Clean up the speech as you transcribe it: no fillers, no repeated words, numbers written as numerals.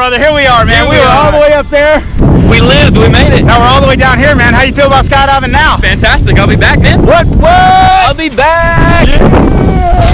brother. Here we are, man. We were all the way up there. We lived. We made it. Now we're all the way down here, man. How you feel about skydiving now? Fantastic. I'll be back, man. What? I'll be back. Yeah.